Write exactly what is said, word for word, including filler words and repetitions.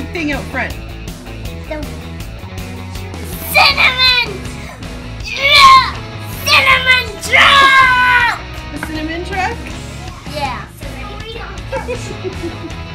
big thing out front? The cinnamon! Yeah! Cinnamon truck! The cinnamon truck? Yeah.